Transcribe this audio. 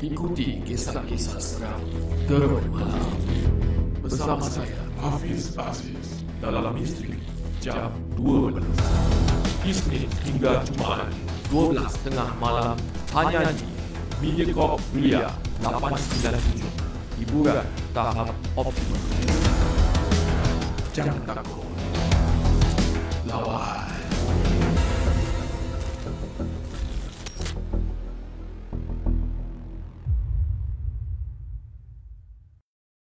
Ikuti kisah-kisah seram Teror Malam bersama saya Hafiz Aziz dalam Misteri Jam 12 Isnin hingga Jumaat 12 tengah malam hanya di Mediacorp Ria 897. Hiburan tahap optimal. Jangan takut, lawan.